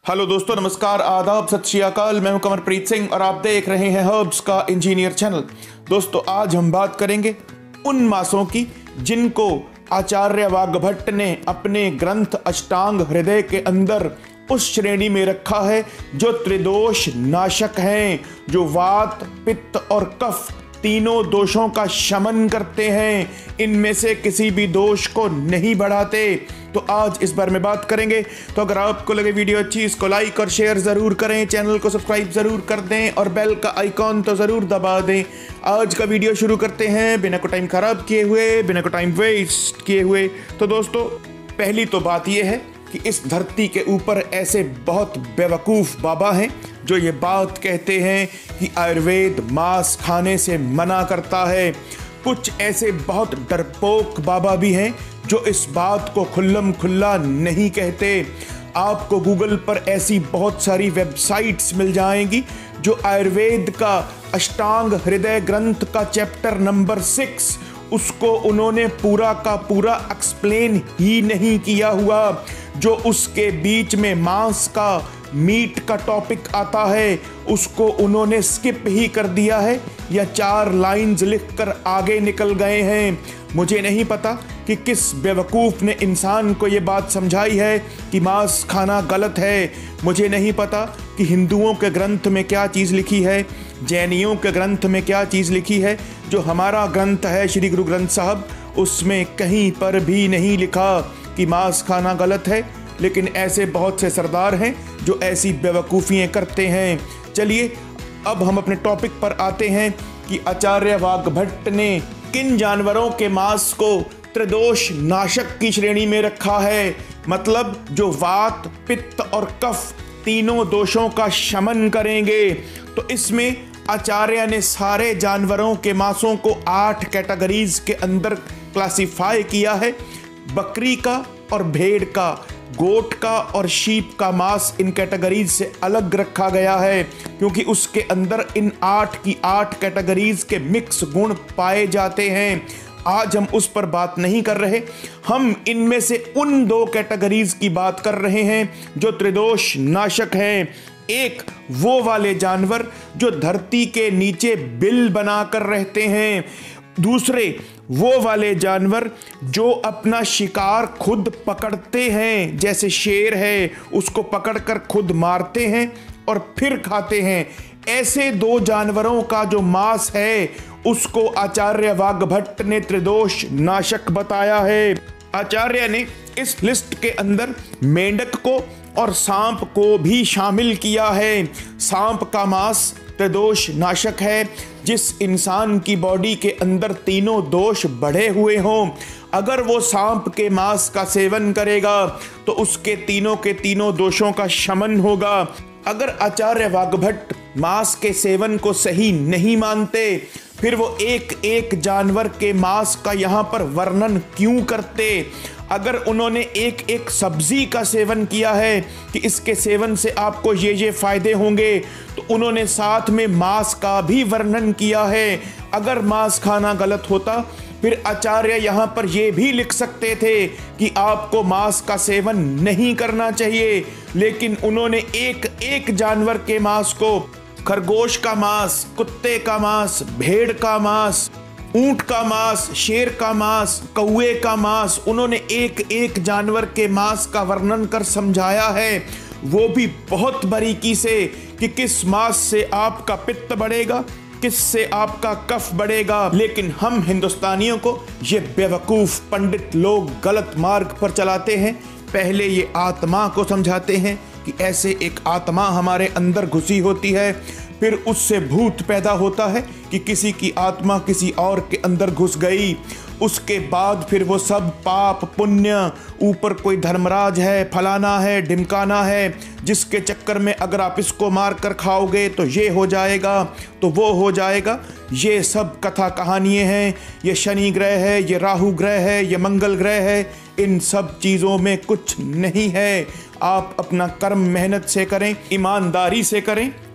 Hello दोस्तों, नमस्कार, आदाब, सत श्री अकाल। मैं हूं कमरप्रीत सिंह और आप देख रहे हैं हर्ब्स का इंजीनियर चैनल। दोस्तों, आज हम बात करेंगे उन मासों की जिनको आचार्य वाग्भट्ट ने अपने ग्रंथ अष्टांग हृदय के अंदर उस श्रेणी में रखा है जो त्रिदोष नाशक हैं, जो वात, पित्त और कफ तीनों दोषों का शमन करते हैं, इनमें से किसी भी दोष को नहीं बढ़ाते। तो आज इस बारे में बात करेंगे। तो अगर आपको लगे वीडियो अच्छी, इसको लाइक और शेयर ज़रूर करें, चैनल को सब्सक्राइब ज़रूर कर दें और बेल का आइकॉन तो ज़रूर दबा दें। आज का वीडियो शुरू करते हैं बिना को टाइम ख़राब किए हुए, बिना को टाइम वेस्ट किए हुए। तो दोस्तों, पहली तो बात यह है कि इस धरती के ऊपर ऐसे बहुत बेवकूफ़ बाबा हैं जो ये बात कहते हैं कि आयुर्वेद मांस खाने से मना करता है। कुछ ऐसे बहुत डरपोक बाबा भी हैं जो इस बात को खुल्लम खुल्ला नहीं कहते। आपको गूगल पर ऐसी बहुत सारी वेबसाइट्स मिल जाएंगी जो आयुर्वेद का अष्टांग हृदय ग्रंथ का चैप्टर नंबर 6 उसको उन्होंने पूरा का पूरा एक्सप्लेन ही नहीं किया हुआ। जो उसके बीच में मांस का, मीट का टॉपिक आता है उसको उन्होंने स्किप ही कर दिया है या 4 लाइंस लिखकर आगे निकल गए हैं। मुझे नहीं पता कि किस बेवकूफ़ ने इंसान को ये बात समझाई है कि मांस खाना गलत है। मुझे नहीं पता कि हिंदुओं के ग्रंथ में क्या चीज़ लिखी है, जैनियों के ग्रंथ में क्या चीज़ लिखी है। जो हमारा ग्रंथ है श्री गुरु ग्रंथ साहब, उसमें कहीं पर भी नहीं लिखा कि मांस खाना गलत है। लेकिन ऐसे बहुत से सरदार हैं जो ऐसी बेवकूफ़ियाँ करते हैं। चलिए अब हम अपने टॉपिक पर आते हैं कि आचार्य वाग्भट्ट ने किन जानवरों के मांस को त्रिदोष नाशक की श्रेणी में रखा है। मतलब जो वात, पित्त और कफ तीनों दोषों का शमन करेंगे। तो इसमें आचार्य ने सारे जानवरों के मांसों को 8 कैटेगरीज के अंदर क्लासिफाई किया है। बकरी का और भेड़ का, गोट का और शीप का मांस इन कैटेगरीज से अलग रखा गया है क्योंकि उसके अंदर इन 8 की 8 कैटेगरीज के मिक्स गुण पाए जाते हैं। आज हम उस पर बात नहीं कर रहे, हम इनमें से उन 2 कैटेगरीज की बात कर रहे हैं जो त्रिदोष नाशक हैं। एक वो वाले जानवर जो धरती के नीचे बिल बनाकर रहते हैं, दूसरे वो वाले जानवर जो अपना शिकार खुद पकड़ते हैं, जैसे शेर है उसको पकड़कर खुद मारते हैं और फिर खाते हैं। ऐसे 2 जानवरों का जो मांस है उसको आचार्य वाग्भट्ट ने त्रिदोष नाशक बताया है। आचार्य ने इस लिस्ट के अंदर मेंढक को और सांप को भी शामिल किया है। सांप का मांस त्रिदोष नाशक है। जिस इंसान की बॉडी के अंदर तीनों दोष बढ़े हुए हों, अगर वो सांप के मांस का सेवन करेगा तो उसके तीनों के तीनों दोषों का शमन होगा। अगर आचार्य वाग्भट्ट मांस के सेवन को सही नहीं मानते, फिर वो एक एक जानवर के मांस का यहाँ पर वर्णन क्यों करते। अगर उन्होंने एक एक सब्जी का सेवन किया है कि इसके सेवन से आपको ये फ़ायदे होंगे, तो उन्होंने साथ में मांस का भी वर्णन किया है। अगर मांस खाना गलत होता, फिर आचार्य यहाँ पर ये भी लिख सकते थे कि आपको मांस का सेवन नहीं करना चाहिए। लेकिन उन्होंने एक एक जानवर के मांस को, खरगोश का मांस, कुत्ते का मांस, भेड़ का मांस, ऊंट का मांस, शेर का मांस, कौवे का मांस, उन्होंने एक एक जानवर के मांस का वर्णन कर समझाया है, वो भी बहुत बारीकी से कि किस मांस से आपका पित्त बढ़ेगा, किस से आपका कफ बढ़ेगा। लेकिन हम हिंदुस्तानियों को ये बेवकूफ़ पंडित लोग गलत मार्ग पर चलाते हैं। पहले ये आत्मा को समझाते हैं कि ऐसे एक आत्मा हमारे अंदर घुसी होती है, फिर उससे भूत पैदा होता है कि किसी की आत्मा किसी और के अंदर घुस गई। उसके बाद फिर वो सब पाप पुण्य, ऊपर कोई धर्मराज है, फलाना है, ढिमकाना है, जिसके चक्कर में अगर आप इसको मार कर खाओगे तो ये हो जाएगा, तो वो हो जाएगा। ये सब कथा कहानियाँ हैं। ये शनि ग्रह है, ये राहु ग्रह है, ये मंगल ग्रह है, इन सब चीज़ों में कुछ नहीं है। आप अपना कर्म मेहनत से करें, ईमानदारी से करें,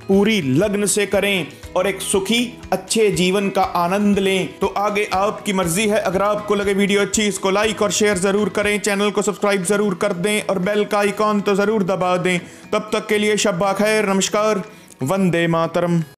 पूरी लगन से करें और एक सुखी अच्छे जीवन का आनंद लें। तो आगे आपकी मर्जी है। अगर आपको लगे वीडियो अच्छी, इसको लाइक और शेयर जरूर करें, चैनल को सब्सक्राइब जरूर कर दें और बेल का आइकॉन तो जरूर दबा दें। तब तक के लिए शब्बा खैर, नमस्कार, वंदे मातरम।